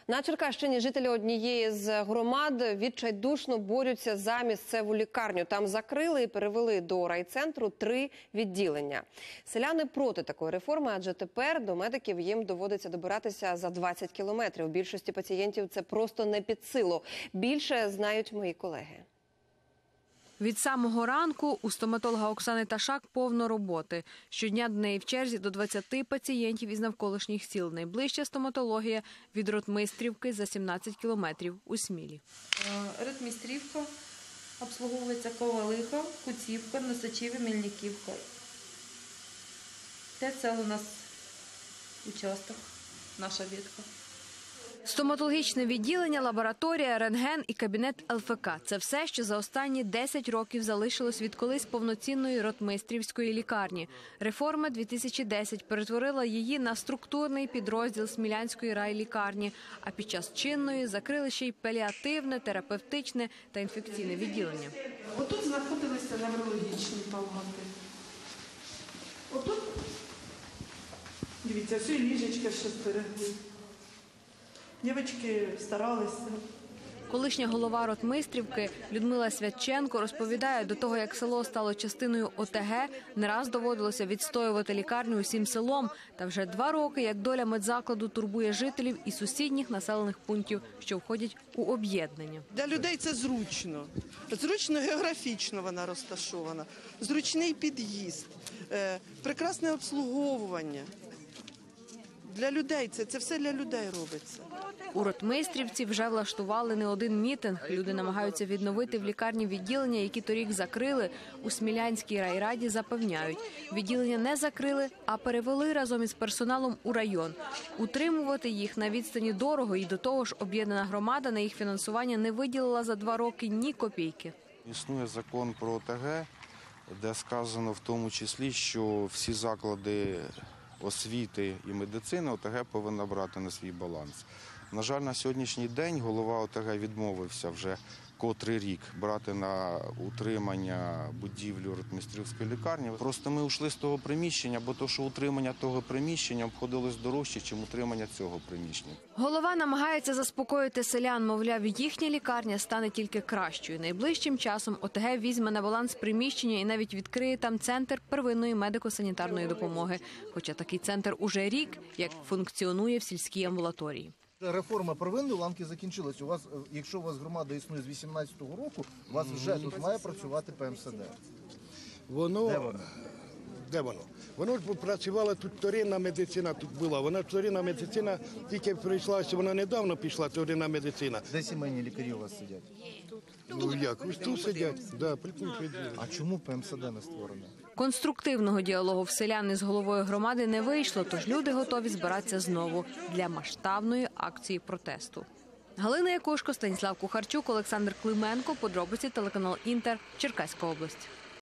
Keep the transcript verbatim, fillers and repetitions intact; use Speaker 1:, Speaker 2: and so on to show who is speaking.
Speaker 1: На Черкащині жителі однієї з громад відчайдушно борються за місцеву лікарню. Там закрили і перевели до райцентру три відділення. Селяни проти такої реформи, адже тепер до медиків їм доводиться добиратися за двадцять кілометрів. Більшості пацієнтів це просто не під силу. Більше знають мої колеги.
Speaker 2: Від самого ранку у стоматолога Оксани Ташак повно роботи. Щодня до неї в черзі до двадцяти пацієнтів із навколишніх сіл. Найближча стоматологія від Ротмістрівки за сімнадцять кілометрів у Смілі.
Speaker 3: Ротмістрівка, обслуговується Ковалиха, Куцівка, Носачівка, Мельниківка. Це у нас участок, наша ветка.
Speaker 2: Стоматологічне відділення, лабораторія, рентген і кабінет ел еф ка – це все, що за останні десять років залишилось від колись повноцінної Ротмістрівської лікарні. Реформа дві тисячі десять перетворила її на структурний підрозділ Смілянської райлікарні, а під час чинної закрили ще й паліативне, терапевтичне та інфекційне відділення.
Speaker 4: Отут знаходилися неврологічні палати. Отут, дивіться, все ліжечка ще зберегли. Дівчатки старалися.
Speaker 2: Колишня голова Ротмістрівки Людмила Святченко розповідає, до того, як село стало частиною о те ге, не раз доводилося відстоювати лікарню усім селом. Та вже два роки, як доля медзакладу турбує жителів і сусідніх населених пунктів, що входять у об'єднання.
Speaker 5: Для людей це зручно. Зручно географічно вона розташована. Зручний під'їзд, прекрасне обслуговування. Для людей це, це все для людей робиться.
Speaker 2: У Ротмістрівці вже влаштували не один мітинг. Люди намагаються відновити в лікарні відділення, які торік закрили. У Смілянській райраді запевняють, відділення не закрили, а перевели разом із персоналом у район. Утримувати їх на відстані дорого, і до того ж об'єднана громада на їх фінансування не виділила за два роки ні копійки.
Speaker 6: Існує закон про о те ге, де сказано в тому числі, що всі заклади освіти і медицини о те ге повинна брати на свій баланс. На жаль, на сьогоднішній день голова о те ге відмовився вже котрий рік брати на утримання будівлю Ротмістрівської лікарні. Просто ми ушли з того приміщення, бо то, що утримання того приміщення обходилось дорожче, ніж утримання цього приміщення.
Speaker 2: Голова намагається заспокоїти селян, мовляв, їхня лікарня стане тільки кращою. Найближчим часом о те ге візьме на баланс приміщення і навіть відкриє там центр первинної медико-санітарної допомоги. Хоча такий центр уже рік, як функціонує в сільській амбулаторії.
Speaker 7: Реформа первинної ланки закінчилась. У вас, якщо у вас громада існує з вісімнадцятого року, у вас вже тут має працювати пе ем се де.
Speaker 8: Воно,
Speaker 7: Де воно?
Speaker 8: Де воно? Воно ж працювала тут вторинна медицина, тут була. Вона вторинна медицина тільки прийшла, що вона недавно пішла, вторинна медицина.
Speaker 7: Де сімейні лікарі у вас сидять?
Speaker 8: Ну як, ось тут сидять, да, при пункті.
Speaker 7: А чому пе ем се де не створено?
Speaker 2: Конструктивного діалогу в селян із головою громади не вийшло, тож люди готові збиратися знову для масштабної акції протесту. Галина Якушко, Станіслав Кухарчук, Олександр Клименко. Подробиці телеканал Інтер, Черкаська область.